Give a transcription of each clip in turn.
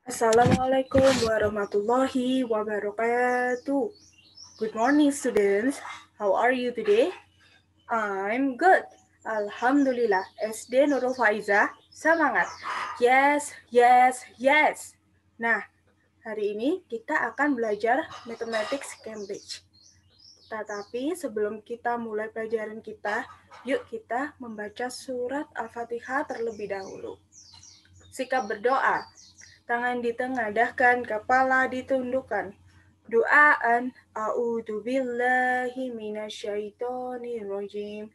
Assalamualaikum warahmatullahi wabarakatuh. Good morning, students. How are you today? I'm good. Alhamdulillah. SD Nurul Faiza, semangat. Yes, yes, yes. Nah, hari ini kita akan belajar Mathematics Cambridge. Tetapi sebelum kita mulai pelajaran kita, yuk kita membaca surat Al-Fatihah terlebih dahulu. Sikap berdoa. Tangan ditengadahkan, kepala ditundukkan. Doaan, a'udzu billahi minasyaitonir rajim.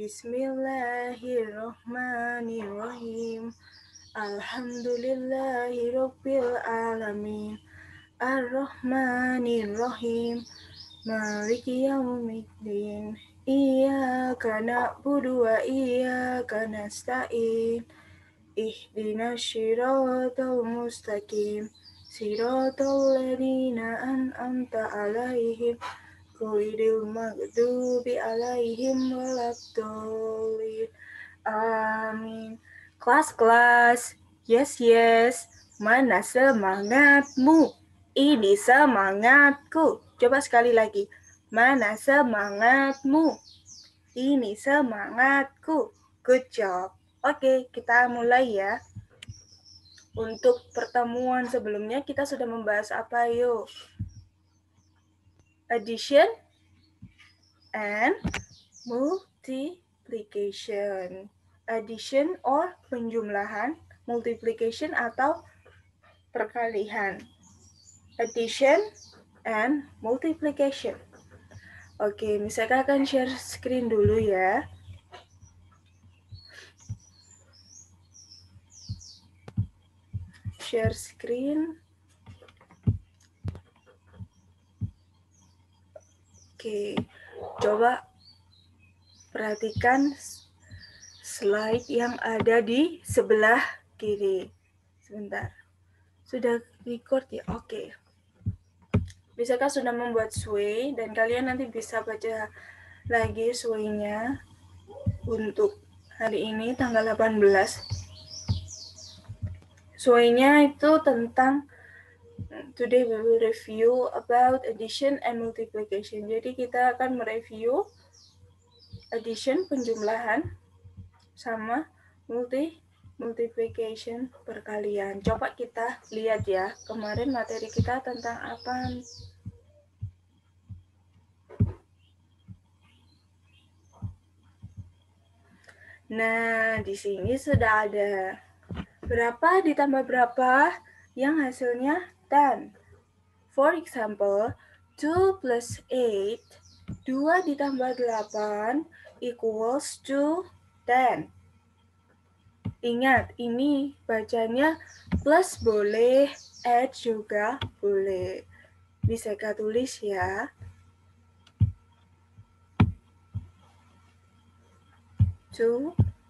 Bismillahirrahmanirrahim. Alhamdulillahirabbil alamin. Ar-Rahmanir-Rahim. Maliki yaumiddin. Iyyaka na'budu wa iyyaka nasta'in. Ihdinas siratal mustaqim. Siratal ladzina an'amta 'alaihim ghairil maghdubi 'alaihim waladdallin. Amin. Kelas. Yes. Mana semangatmu? Ini semangatku. Coba sekali lagi. Mana semangatmu? Ini semangatku. Good job. Oke, kita mulai ya. Untuk pertemuan sebelumnya kita sudah membahas apa yuk? Addition and multiplication. Addition or penjumlahan, multiplication atau perkalian. Addition and multiplication. Oke, misalkan akan share screen dulu ya. Share screen. Oke, coba perhatikan slide yang ada di sebelah kiri. Sebentar. Sudah record ya? Oke. Bisakah sudah membuat sway dan kalian nanti bisa baca lagi sway-nya untuk hari ini tanggal 18. Sway-nya itu tentang today we will review about addition and multiplication. Jadi kita akan mereview addition penjumlahan sama multiplication perkalian. Coba kita lihat ya, kemarin materi kita tentang apa? Nah, di sini sudah ada berapa ditambah berapa yang hasilnya 10. For example, 2 plus 8, 2 ditambah 8 equals to 10. Ingat, ini bacanya plus boleh, add juga boleh. Bisa Kak tulis ya. 2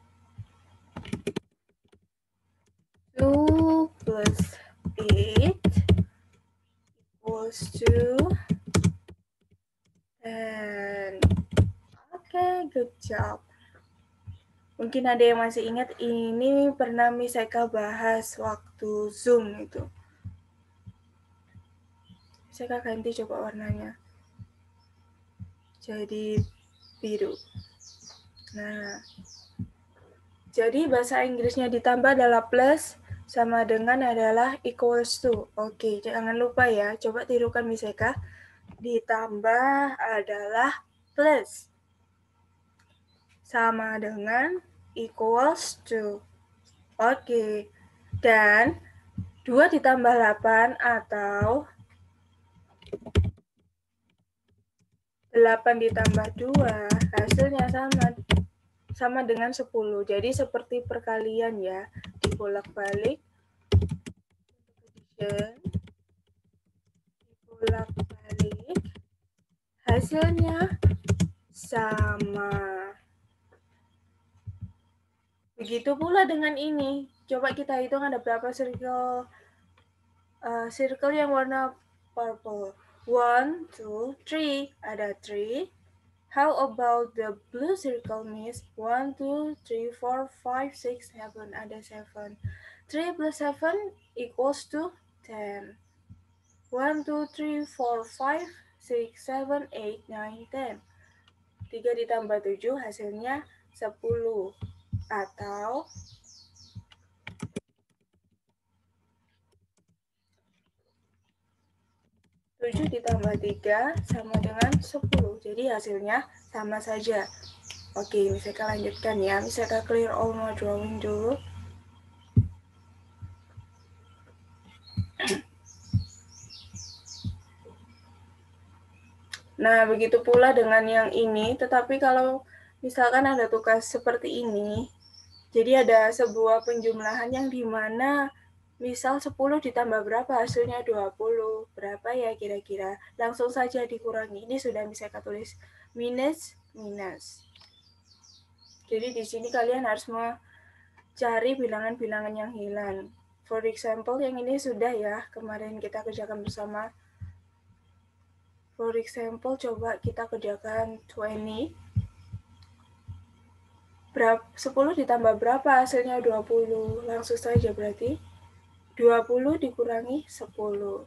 plus 8 equals to 10. Oke, good job. Mungkin ada yang masih ingat, ini pernah Miss Eka bahas waktu Zoom itu. Miss Eka ganti coba warnanya. Jadi biru. Nah, jadi bahasa Inggrisnya ditambah adalah plus, sama dengan adalah equals to. Oke, jangan lupa ya, coba tirukan Miss Eka. Ditambah adalah plus, sama dengan equals to. Oke, dan 2 ditambah 8 atau 8 ditambah 2 hasilnya sama dengan 10. Jadi seperti perkalian ya, dibolak-balik. Dibolak-balik. Hasilnya sama. Begitu pula dengan ini. Coba kita hitung ada berapa circle yang warna purple. 1, 2, 3. Ada 3. How about the blue circle, Miss? 1, 2, 3, 4, 5, 6, 7. Ada 7. 3 plus 7 equals to 10. 1, 2, 3, 4, 5, 6, 7, 8, 9, 10. 3 ditambah 7 hasilnya 10. Atau 7 ditambah 3 sama dengan 10. Jadi hasilnya sama saja. Oke, misalkan lanjutkan ya. Misalkan clear all my drawing dulu. Nah, begitu pula dengan yang ini, tetapi kalau misalkan ada tugas seperti ini, jadi ada sebuah penjumlahan yang dimana misal 10 ditambah berapa hasilnya 20, berapa ya kira-kira, langsung saja dikurangi. Ini sudah bisa kita tulis minus, minus. Jadi di sini kalian harus mencari bilangan-bilangan yang hilang. For example, yang ini sudah ya, kemarin kita kerjakan bersama. For example, coba kita kerjakan 20. 10 ditambah berapa hasilnya 20? Langsung saja berarti 20 dikurangi 10.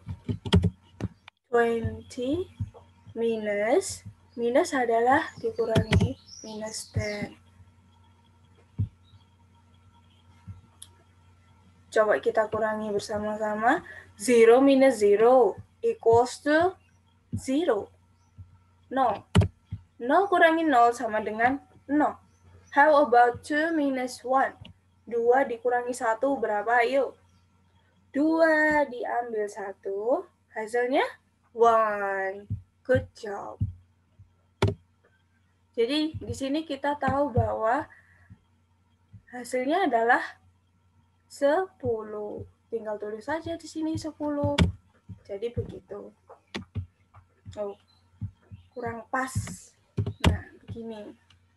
20 minus adalah dikurangi minus 10. Coba kita kurangi bersama-sama. 0 minus 0 equals to 0. 0. 0 kurangi 0 sama dengan 0. How about 2 minus 1? 2 dikurangi 1 berapa? Ayo. 2 diambil 1, hasilnya 1. Good job. Jadi di sini kita tahu bahwa hasilnya adalah 10. Tinggal tulis saja di sini 10. Jadi begitu. Oh, kurang pas. Nah, begini.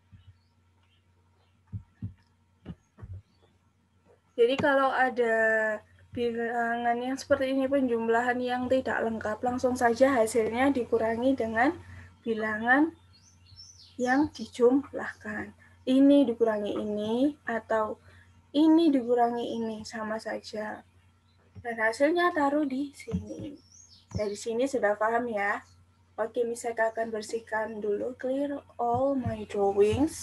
Jadi kalau ada bilangan yang seperti ini, penjumlahan yang tidak lengkap, langsung saja hasilnya dikurangi dengan bilangan yang dijumlahkan. Ini dikurangi ini, atau ini dikurangi ini, sama saja. Dan hasilnya taruh di sini. Dari sini sudah paham ya? Oke, misalkan akan bersihkan dulu, clear all my drawings.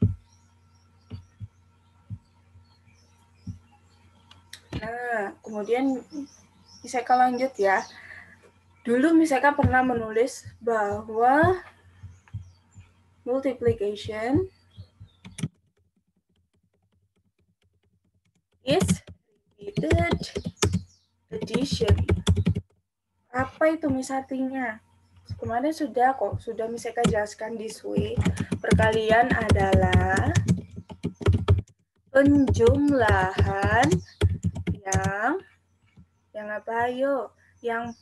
Nah, kemudian misalkan lanjut ya. Dulu misalkan pernah menulis bahwa multiplication is repeated addition. Apa itu misatinya? Kemarin sudah kok, sudah misalkan jelaskan this way. Perkalian adalah penjumlahan yang apa ayo? Yang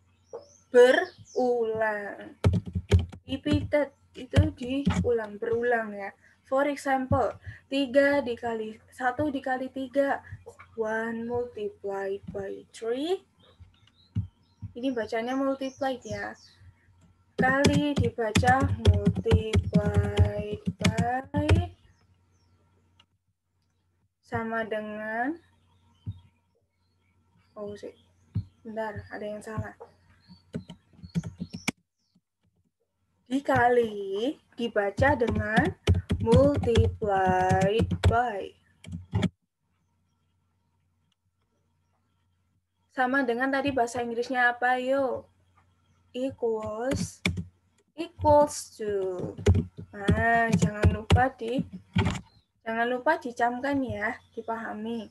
berulang. Repeated itu diulang, berulang ya. For example, 3 dikali 1 dikali 3, 1 multiplied by 3. Ini bacanya multiplied ya. Kali dibaca multiplied by sama dengan bentar, ada yang salah. Dikali dibaca dengan multiplied by. Sama dengan tadi bahasa Inggrisnya apa yo? Equals to. Nah, jangan lupa dicamkan ya, dipahami.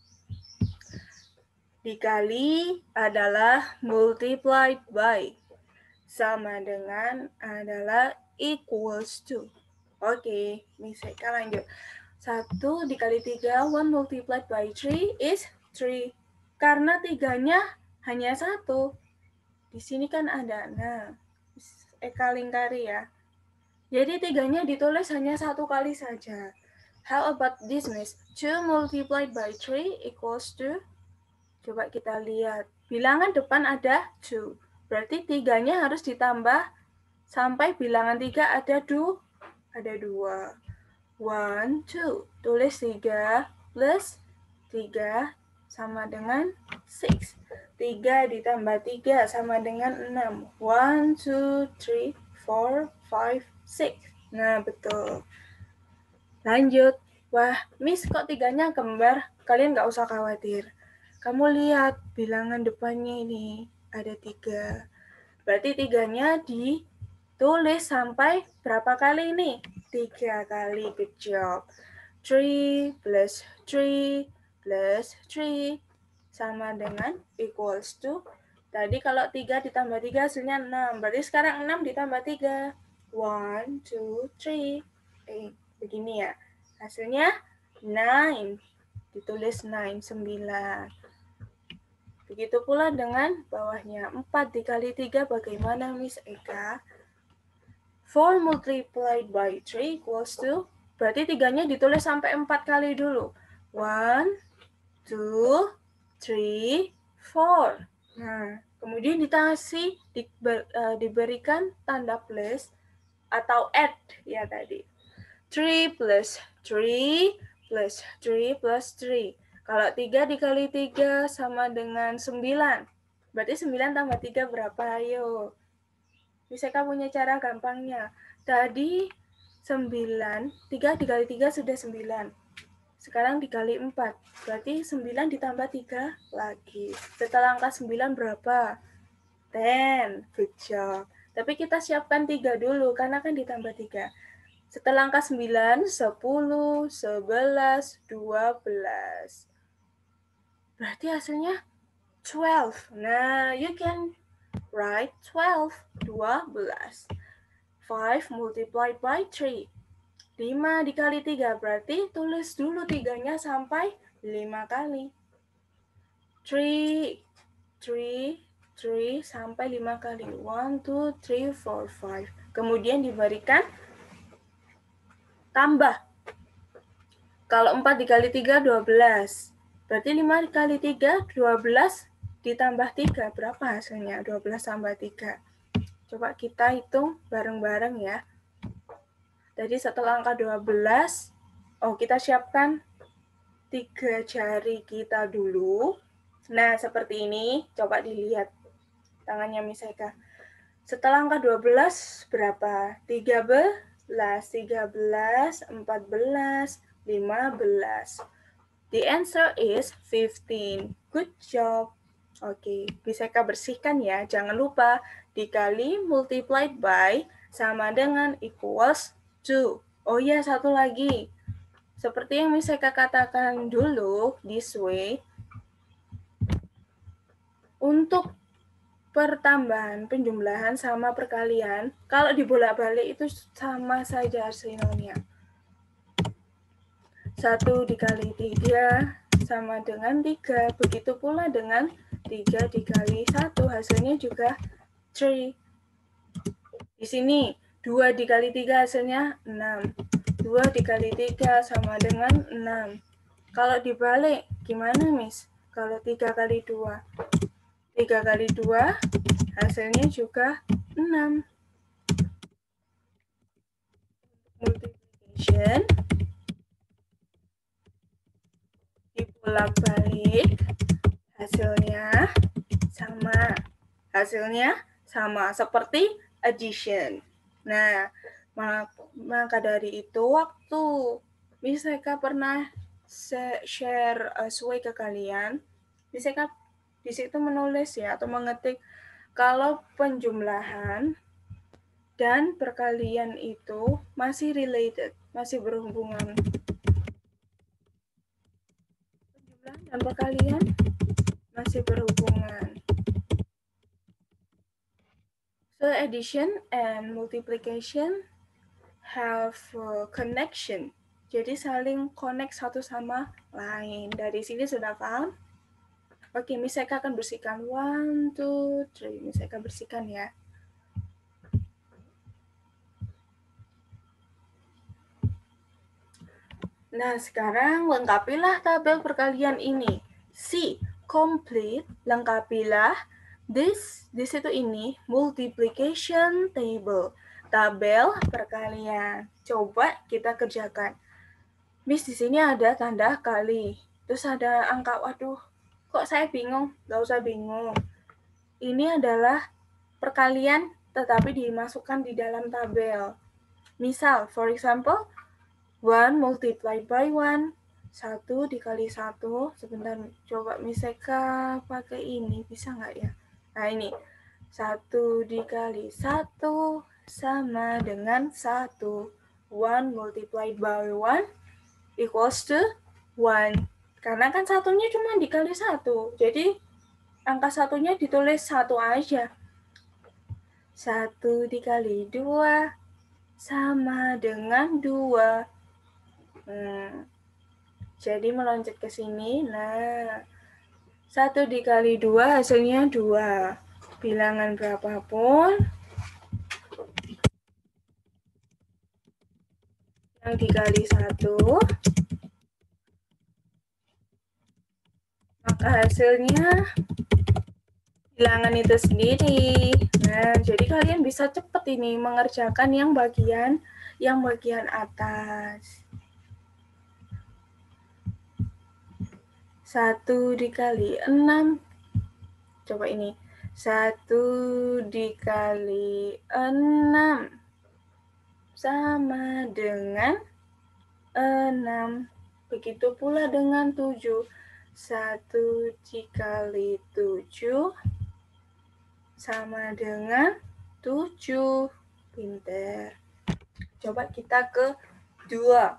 Dikali adalah multiplied by. Sama dengan adalah equals to. Oke, misalkan lanjut. 1 dikali 3, 1 multiplied by 3 is 3. Karena 3-nya hanya 1. Di sini kan ada, nah, Eka lingkari ya. Jadi 3-nya ditulis hanya 1 kali saja. How about this, Miss? 2 multiplied by 3 equals to, coba kita lihat. Bilangan depan ada 2. Berarti 3-nya harus ditambah sampai bilangan 3 ada 2. 1, 2. Tulis 3 plus 3 sama dengan 6. 3 ditambah 3 sama dengan 6. 1, 2, 3, 4, 5, 6. Nah, betul. Lanjut. Wah, Miss kok 3-nya kembar? Kalian nggak usah khawatir. Kamu lihat bilangan depannya ini ada 3. Berarti 3-nya ditulis sampai berapa kali ini? 3 kali. Good job. 3 plus 3 plus 3 sama dengan equals to. Tadi kalau 3 ditambah 3 hasilnya 6. Berarti sekarang 6 ditambah 3. 1, 2, 3. Begini ya. Hasilnya 9. Ditulis 9, 9. Begitu pula dengan bawahnya. 4 dikali 3 bagaimana Miss Eka? 4 multiplied by 3 equals to, berarti 3-nya ditulis sampai 4 kali dulu. 1, 2, 3, 4. Nah, kemudian diberikan tanda plus atau add ya tadi. 3 plus 3 plus 3 plus 3. Kalau 3 dikali 3 sama dengan 9. Berarti 9 tambah 3 berapa? Ayo. Bisa kamu punya cara gampangnya. Tadi 9, 3 dikali 3 sudah 9. Sekarang dikali 4. Berarti 9 ditambah 3 lagi. Setelah angka 9 berapa? 10. Good job. Tapi kita siapkan 3 dulu karena kan ditambah 3. Setelah angka 9, 10, 11, 12. Berarti hasilnya 12. Nah, you can write 12. 12. 5 multiplied by 3. 5 dikali 3, berarti tulis dulu 3-nya sampai 5 kali. 3, 3, 3 sampai 5 kali. 1, 2, 3, 4, 5. Kemudian diberikan tambah. Kalau 4 dikali 3, 12. Berarti 5 dikali 3, 12 ditambah 3. Berapa hasilnya? 12 tambah 3. Coba kita hitung bareng-bareng ya. Jadi setelah angka 12, kita siapkan 3 jari kita dulu. Nah, seperti ini. Coba dilihat tangannya Miss Eka. Setelah angka 12, berapa? 13, 13, 14, 15. The answer is 15. Good job. Oke, bisa Eka bersihkan ya. Jangan lupa dikali multiplied by sama dengan equals to. Oh iya, satu lagi. Seperti yang Miss Eka katakan dulu, this way. Untuk pertambahan, penjumlahan, sama perkalian, kalau dibolak-balik itu sama saja hasilnya. 1 dikali 3 sama dengan 3. Begitu pula dengan 3 dikali 1, hasilnya juga 3. Di sini 2 dikali 3 hasilnya 6. 2 dikali 3 sama dengan 6. Kalau dibalik gimana Miss? Kalau 3 kali 2. 3 kali 2 hasilnya juga 6. Multiplication dibolak-balik hasilnya sama seperti addition. Nah, maka dari itu waktu Miss Eka pernah share sway ke kalian, Miss Eka di situ menulis ya atau mengetik kalau penjumlahan dan perkalian itu masih related, masih berhubungan. Penjumlahan dan perkalian masih berhubungan. So addition and multiplication have a connection. Jadi saling connect satu sama lain. Dari sini sudah paham? Oke, Miss Eka akan bersihkan. 1, 2, 3. Miss Eka bersihkan ya. Nah, sekarang lengkapilah tabel perkalian ini. C, complete, lengkapilah this itu ini, multiplication table, tabel perkalian. Coba kita kerjakan. Miss, di sini ada tanda kali, terus ada angka, waduh, Kok saya bingung? Nggak usah bingung. Ini adalah perkalian tetapi dimasukkan di dalam tabel. Misal, for example, 1 multiplied by 1. 1 dikali 1. Sebentar, coba Miseka pakai ini. Bisa nggak ya? Nah, ini. 1 dikali 1 sama dengan 1. 1 multiplied by 1 equals to 1. Karena kan satunya cuma dikali 1. Jadi, angka satunya ditulis 1 aja. 1 dikali 2 sama dengan 2. Jadi meloncat ke sini. Nah, 1 dikali 2 hasilnya 2. Bilangan berapapun yang dikali 1, maka hasilnya bilangan itu sendiri. Nah, jadi kalian bisa cepat ini mengerjakan yang bagian atas. 1 dikali 6. Coba ini. 1 dikali 6 sama dengan 6. Begitu pula dengan 7. 1 dikali 7 sama dengan 7. Pinter. Coba kita ke 2.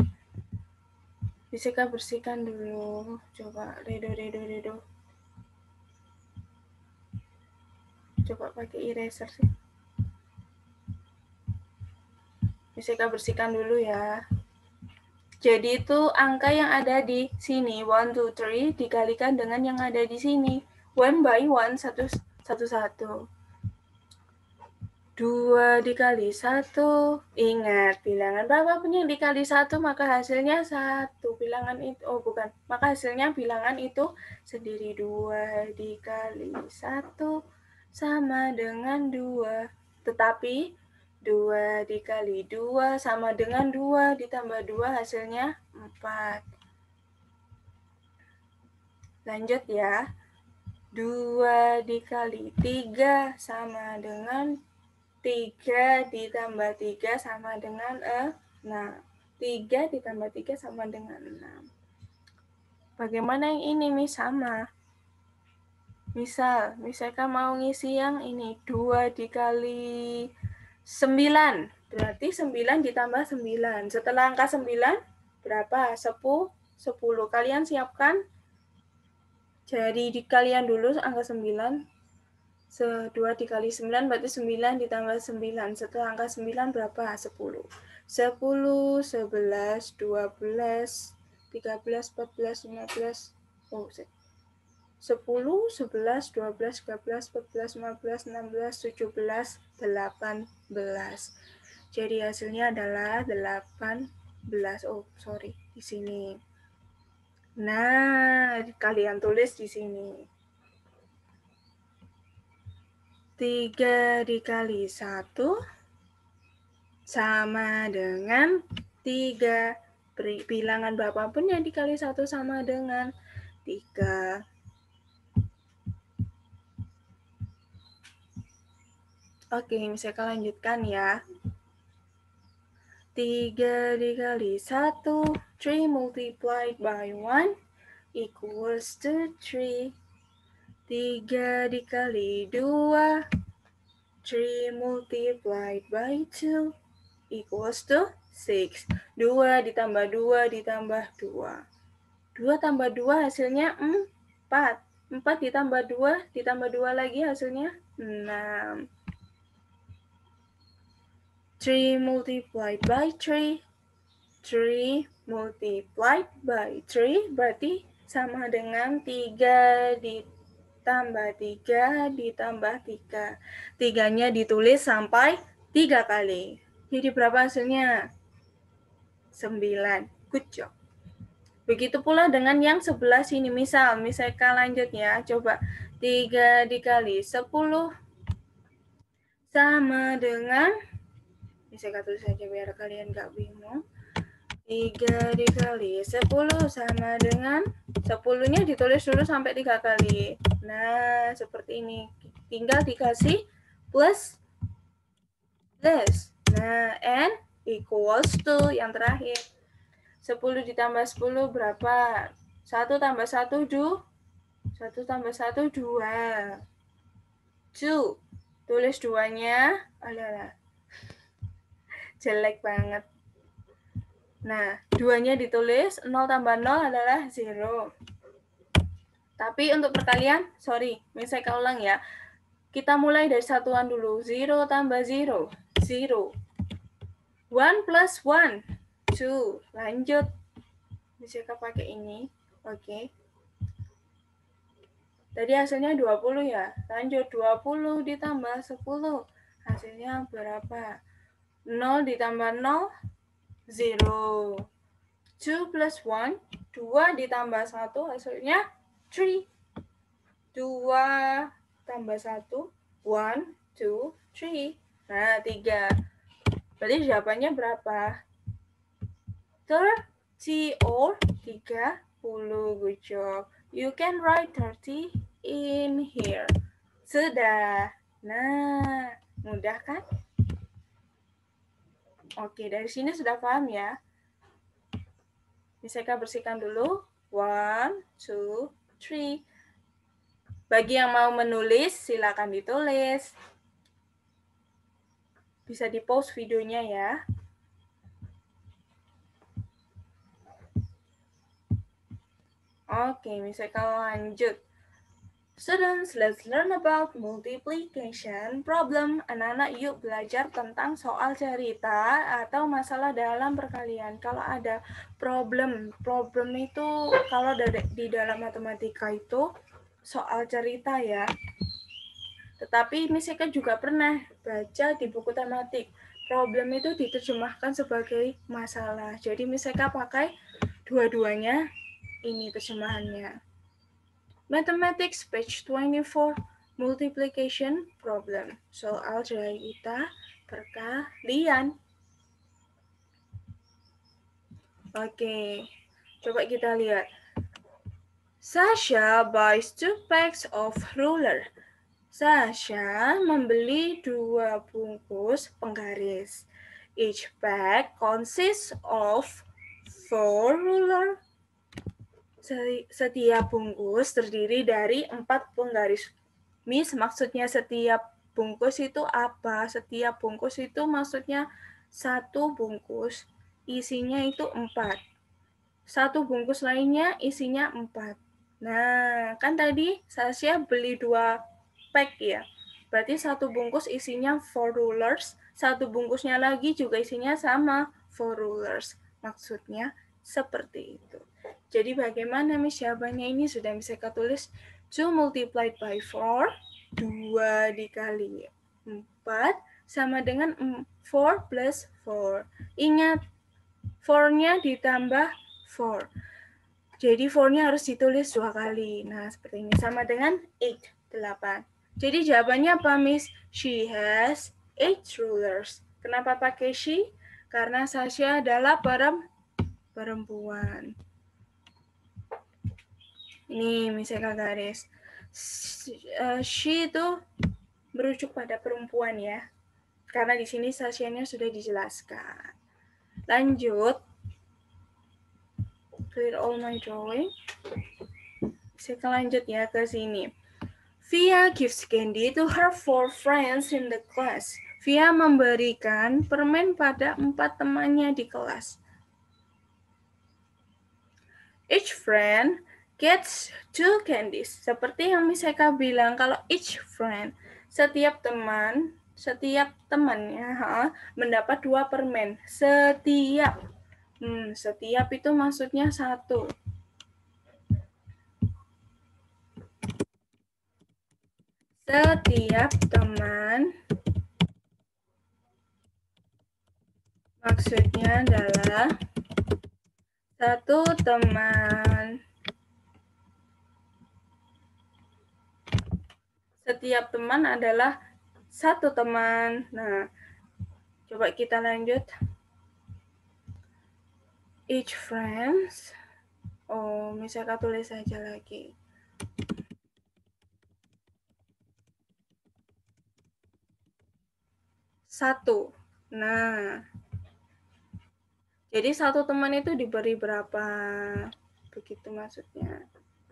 Bisakah bersihkan dulu? Coba redo. Coba pakai eraser sih. Bisakah bersihkan dulu ya. Jadi itu angka yang ada di sini 1, 2, 3 dikalikan dengan yang ada di sini 1 by 1 1. 2 dikali 1, ingat bilangan berapapun yang dikali 1 maka hasilnya 1. Bilangan itu, maka hasilnya bilangan itu sendiri. 2 dikali 1 sama dengan 2. Tetapi 2 dikali 2 sama dengan 2 ditambah 2 hasilnya 4. Lanjut ya. 2 dikali 3 sama dengan 3 ditambah 3 sama dengan 6. 3 ditambah 3 sama dengan 6. Bagaimana yang ini, Mis? Sama. Misalkan mau ngisi yang ini. 2 dikali 9. Berarti 9 ditambah 9. Setelah angka 9, berapa? 10. Kalian siapkan. Jadi kalian dulu angka 9. 2 dikali 9 berarti 9 ditambah 9. Setelah angka 9 berapa? 10. 10, 11, 12, 13, 14, 15. 10, 11, 12, 13, 14, 15, 16, 17, 18. Jadi hasilnya adalah 18. Di sini. Nah, kalian tulis di sini. 3 dikali 1 sama dengan 3. Bilangan berapapun yang dikali 1 sama dengan 3. Oke, misalkan lanjutkan ya. 3 dikali 1, 3 multiplied by 1 equals to 3. 3 dikali 2, 3 multiplied by 2 equals to 6. 2 ditambah 2 ditambah 2. 2 tambah 2 hasilnya 4. 4 ditambah 2 lagi hasilnya 6. 3 multiplied by 3. 3 multiplied by 3 berarti sama dengan 3 ditambah 3 ditambah 3. 3-nya ditulis sampai 3 kali. Jadi berapa hasilnya? 9. Good job. Begitu pula dengan yang sebelah sini. Misalkan lanjut ya. Coba 3 dikali 10 sama dengan, misalkan tulis saja biar kalian gak bingung. 3 dikali 10 sama dengan 10-nya ditulis dulu sampai 3 kali. Nah, seperti ini. Tinggal dikasih plus. Nah, n equals to yang terakhir. 10 ditambah 10 berapa? 1 tambah 1, 1 tambah 1, 2. 2. Tulis 2-nya. Alah, jelek banget. Nah, 2-nya ditulis, 0 tambah 0 adalah 0. Tapi untuk perkalian, sorry, saya ulang ya. Kita mulai dari satuan dulu. 0 tambah 0, 0. 1 plus 1, 2. Lanjut. Bisa pakai ini. Oke. Tadi hasilnya 20 ya. Lanjut, 20 ditambah 10. Hasilnya berapa? 0 ditambah 0, 0. 2 plus 1, 2 ditambah 1 hasilnya 3. 2 tambah 1, 1, 2, 3. Nah, 3. Berarti jawabannya berapa? 30 or 30. Good job. You can write 30 in here. Sudah. Nah, mudah kan? Oke, dari sini sudah paham ya? Bisa bersihkan dulu. 1, 2, 3. Bagi yang mau menulis, silakan ditulis. Bisa di-pause videonya ya. Oke, misalkan lanjut. Students, let's learn about multiplication problem. Anak-anak yuk belajar tentang soal cerita atau masalah dalam perkalian. Kalau ada problem itu kalau di dalam matematika itu soal cerita ya. Tetapi misalkan juga pernah baca di buku tematik. Problem itu diterjemahkan sebagai masalah. Jadi misalkan pakai dua-duanya ini terjemahannya. Mathematics page 24, multiplication problem. Soal cerita perkalian. Oke, coba kita lihat. Sasha buys 2 packs of ruler. Sasha membeli 2 bungkus penggaris. Each pack consists of 4 ruler. Setiap bungkus terdiri dari 4 penggaris. Miss, maksudnya setiap bungkus itu apa? Setiap bungkus itu maksudnya 1 bungkus isinya itu 4. 1 bungkus lainnya isinya 4. Nah, kan tadi Sasha beli 2 pack ya. Berarti 1 bungkus isinya 4 rulers, 1 bungkusnya lagi juga isinya sama 4 rulers. Maksudnya seperti itu. Jadi bagaimana Miss jawabannya ini sudah bisa kita tulis 2 multiplied by 4, 2 dikali 4 sama dengan 4 plus 4. Ingat, 4-nya ditambah 4. Jadi 4-nya harus ditulis 2 kali. Nah, seperti ini. Sama dengan 8, 8. Jadi jawabannya apa, Miss? She has 8 rulers. Kenapa pakai she? Karena Sasha adalah perempuan. Ini misalnya garis. She itu merujuk pada perempuan ya. Karena di sini Sasha-nya sudah dijelaskan. Lanjut. Clear all my drawing. Bisa lanjut ya ke sini. Via gives candy to her 4 friends in the class. Via memberikan permen pada 4 temannya di kelas. Each friend gets 2 candies. Seperti yang Miseka bilang, kalau each friend, setiap temannya mendapat 2 permen. Setiap itu maksudnya 1. Setiap teman maksudnya adalah 1 teman. Setiap teman adalah 1 teman. Nah, coba kita lanjut. each friends. Oh, misalkan tulis saja lagi. Satu. Nah, jadi satu teman itu diberi berapa? Begitu maksudnya.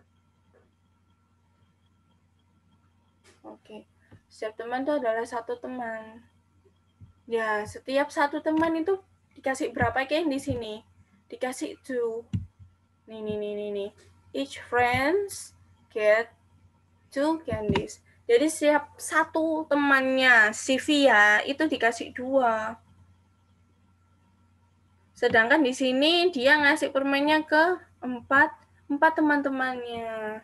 Oke. Setiap teman itu adalah satu teman. Ya, setiap satu teman itu dikasih berapa kayak di sini? Dikasih 2. Nih. Each friends get 2 candies. Jadi setiap satu temannya si Via itu dikasih 2. Sedangkan di sini dia ngasih permennya ke 4 teman-temannya.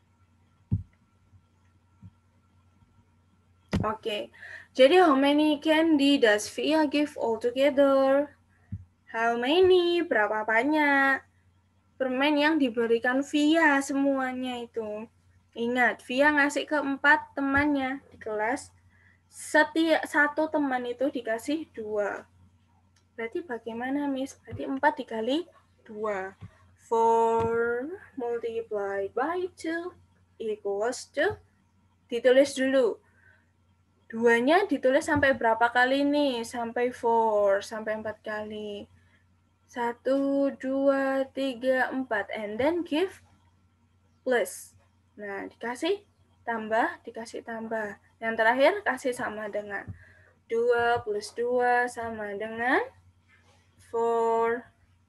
Oke. Jadi how many candy does Via give altogether? How many? Berapa banyak permen yang diberikan Via semuanya itu? Ingat, Via ngasih ke 4 temannya di kelas. Setiap satu teman itu dikasih 2. Berarti bagaimana, Miss? Berarti 4 dikali 2. 4 multiplied by 2 equals to, ditulis dulu. 2-nya ditulis sampai berapa kali nih? Sampai 4, sampai 4 kali. 1, 2, 3, 4. And then give plus. Nah, dikasih tambah, dikasih tambah. Yang terakhir kasih sama dengan 2 plus 2 sama dengan 4.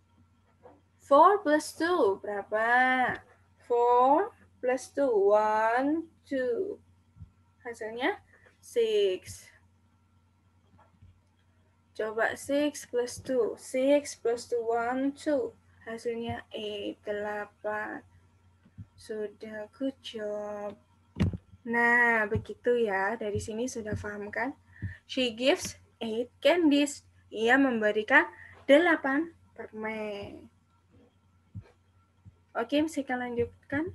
4 plus 2 berapa? 4 plus 2, 1, 2. Hasilnya 6. Coba 6 plus 2. 6 plus 2, 1, 2. Hasilnya 8. Sudah, good job. Nah, begitu ya. Dari sini sudah paham kan? She gives 8 candies. Ia memberikan 8 permen. Oke, kita lanjutkan.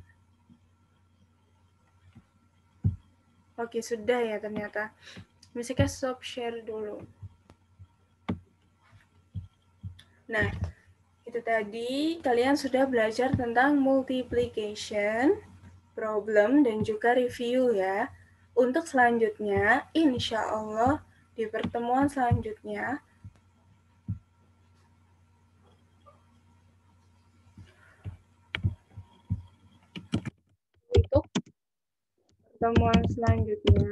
Oke, sudah ya ternyata. Misalnya stop share dulu. Nah, itu tadi kalian sudah belajar tentang multiplication, problem, dan juga review ya. Untuk selanjutnya, insya Allah di pertemuan selanjutnya, untuk pertemuan selanjutnya,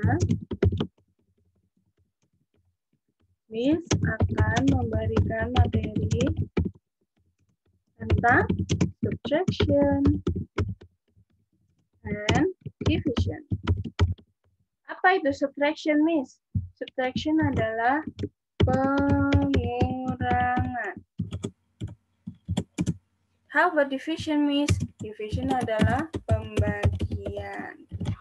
Miss akan memberikan materi tentang subtraction and division. Apa itu subtraction, Miss? Subtraction adalah pengurangan. How about division, Miss? Division adalah pembagian.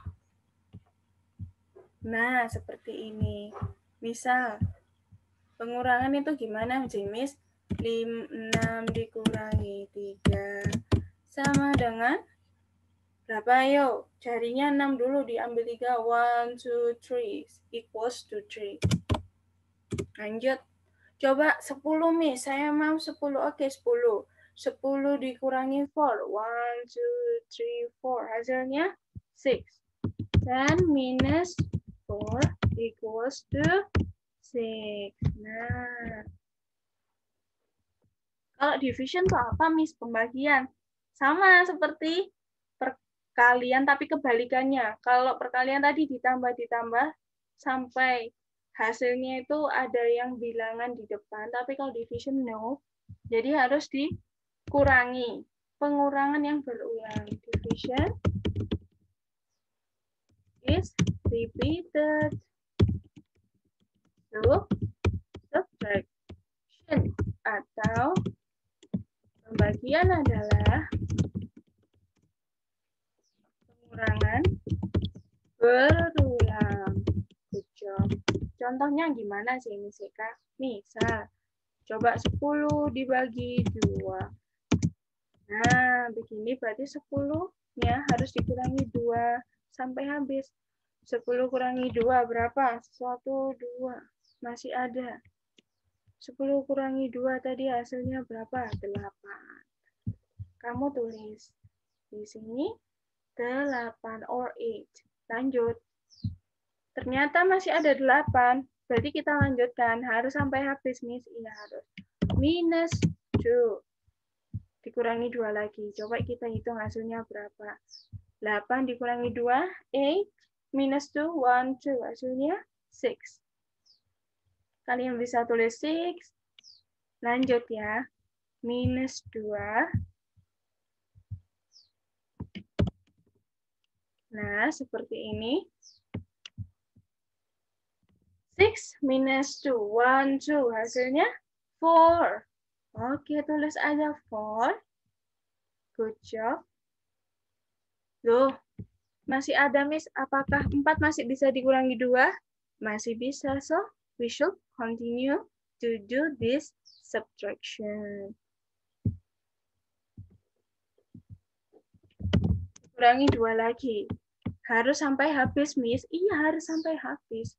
Nah, seperti ini. Misal, pengurangan itu gimana, Miss? 6 dikurangi 3 sama dengan berapa? Ayo, carinya 6 dulu, diambil 3. 1, 2, 3 equals to 3. Lanjut. Coba 10, Miss. Saya mau 10. Oke, 10. 10 dikurangi 4. 1, 2, 3, 4. Hasilnya 6. 10 minus 4 equals to 6. Nah, kalau division itu apa, Miss? Pembagian. Sama seperti perkalian, tapi kebalikannya. Kalau perkalian tadi ditambah sampai hasilnya itu ada yang bilangan di depan, tapi kalau division no. Jadi harus dikurangi. Pengurangan yang berulang. Division is repeated. So, subtraction atau pembagian adalah pengurangan berulang. Good job. Contohnya gimana sih, Miss Eka? Misal, coba 10 dibagi 2. Nah, begini berarti 10-nya harus dikurangi 2 sampai habis. 10 kurangi 2 berapa? 1, 2. Masih ada. 10 kurangi 2 tadi hasilnya berapa? 8. Kamu tulis di sini 8 or 8. Lanjut. Ternyata masih ada 8. Berarti kita lanjutkan. Harus sampai habis, Miss. Iya, harus. Minus 2. Dikurangi 2 lagi. Coba kita hitung hasilnya berapa. 8 dikurangi 2, 8. Minus 2, 1, 2. Hasilnya 6. Kalian bisa tulis 6. Lanjut ya. Minus 2. Nah, seperti ini. 6 minus 2, 1, 2. Hasilnya 4. Oke, tulis aja 4. Good job. Loh, masih ada, Miss. Apakah 4 masih bisa dikurangi 2? Masih bisa. So, we should continue to do this subtraction. Kurangi 2 lagi. Harus sampai habis, Miss. Iya, harus sampai habis.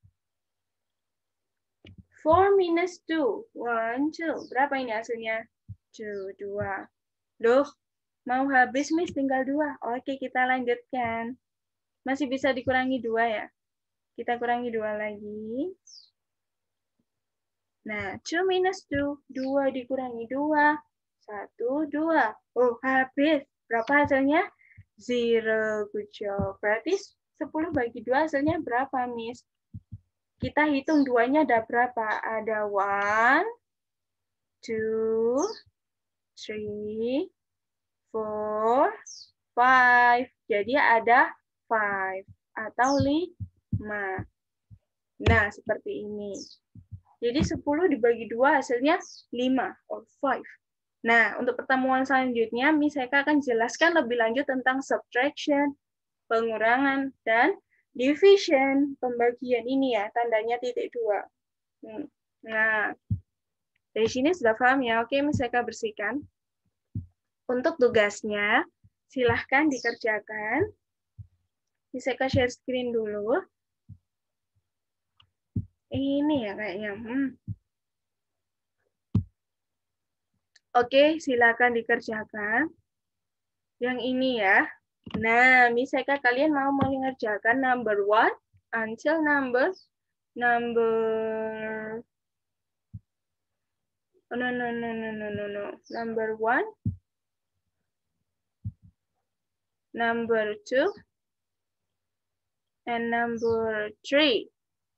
4 minus 2. 1, 2. Berapa ini hasilnya? 2, 2. Loh, mau habis, Miss. Tinggal 2. Oke, kita lanjutkan. Masih bisa dikurangi 2 ya? Kita kurangi 2 lagi. Nah, 2 minus 2. 2 dikurangi 2. 1, 2. Oh, habis. Berapa hasilnya? 0. Good job. Berarti 10 bagi 2 hasilnya berapa, Miss? Kita hitung 2-nya ada berapa? Ada 1, 2, 3, 4, 5. Jadi ada 5 atau 5. Nah, seperti ini. Jadi 10 dibagi 2 hasilnya 5 or 5. Nah, untuk pertemuan selanjutnya, Miss Eka akan jelaskan lebih lanjut tentang subtraction, pengurangan, dan division. Pembagian ini ya, tandanya titik 2. Nah, dari sini sudah paham ya? Oke, Miss Eka bersihkan. Untuk tugasnya, silahkan dikerjakan. Miss Eka share screen dulu. Ini ya kayaknya. Oke, silakan dikerjakan. Yang ini ya. Nah, misalkan kalian mau mengerjakan number 1 until number no. Number 1, number 2, and number 3.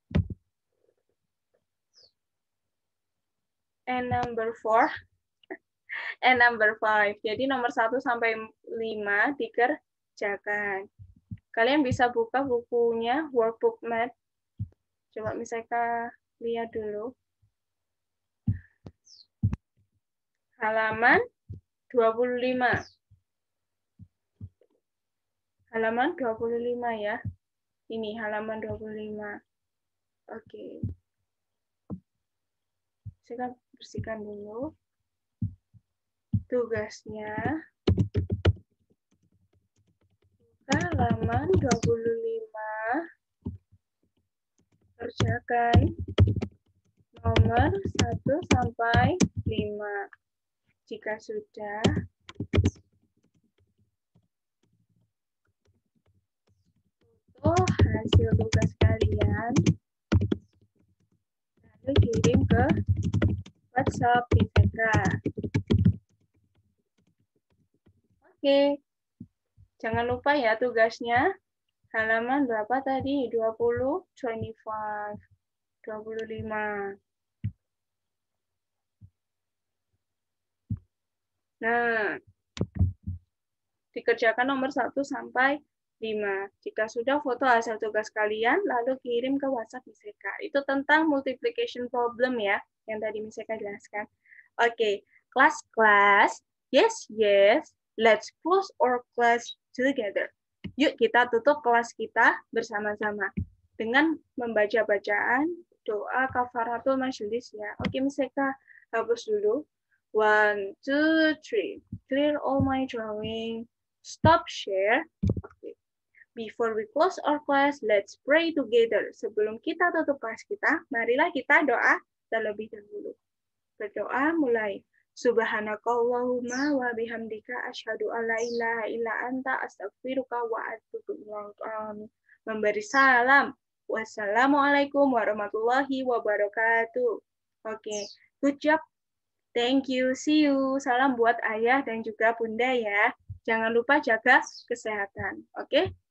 And number 4. And number 5. Jadi nomor 1 sampai 5 dikerjakan. Kalian bisa buka bukunya workbook math. Coba misalkan lihat dulu. Halaman 25. Halaman 25 ya. Ini halaman 25. Oke. Saya bersihkan dulu. Tugasnya halaman 25, kerjakan nomor 1 sampai 5. Jika sudah, foto hasil tugas kalian, lalu kirim ke WhatsApp Miseka. Oke, jangan lupa ya tugasnya. Halaman berapa tadi? 20, 25, 25. Nah, dikerjakan nomor 1 sampai 5. Jika sudah, foto hasil tugas kalian, lalu kirim ke WhatsApp Miseka. Itu tentang multiplication problem ya, yang tadi Miseka jelaskan. Oke, kelas. Yes. Let's close our class together. Yuk kita tutup kelas kita bersama-sama dengan membaca bacaan doa kafaratul majelis ya. Oke, Miseka hapus dulu. 1, 2, 3. Clear all my drawing. Stop share. Okay. Before we close our class, let's pray together. Sebelum kita tutup kelas kita, marilah kita doa terlebih dahulu. Berdoa mulai. Subhanakallahumma wa bihamdika asyhadu an la ilaha illa anta astaghfiruka wa atubu ilaik. Memberi salam. Wassalamualaikum warahmatullahi wabarakatuh. Oke, good job. Thank you. See you. Salam buat ayah dan juga bunda ya. Jangan lupa jaga kesehatan. Oke?